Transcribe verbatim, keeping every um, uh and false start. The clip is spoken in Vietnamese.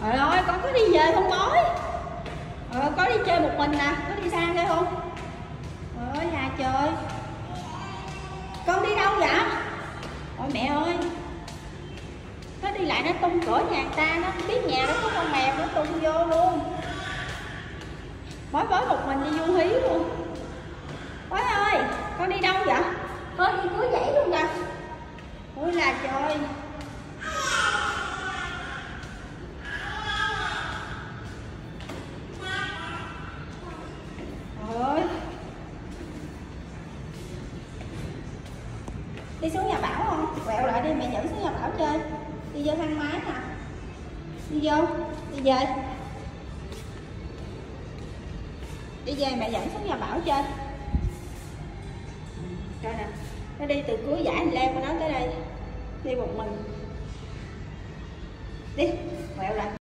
Trời ơi, con có đi về không bói? Ờ, có đi chơi một mình nè, có đi sang đây không? Trời ơi, nhà trời. Con đi đâu vậy? Ôi mẹ ơi. Nó đi lại nó tung cửa nhà người ta, nó biết nhà đó có con mèo nó tung vô luôn. Bói bói một mình đi du hí luôn. Bói ơi, con đi đâu vậy? Thôi đi cưới dãy luôn kìa. Ôi là trời. Trời ơi. Đi xuống nhà Bảo không? Quẹo lại đi, mẹ dẫn xuống nhà Bảo chơi. Đi vô thang máy nè. Đi vô, đi về. Đi về mẹ dẫn xuống nhà Bảo chơi. Coi nè, nó đi từ cuối dãy leo của nó tới đây. Đi một mình. Đi, quẹo lại.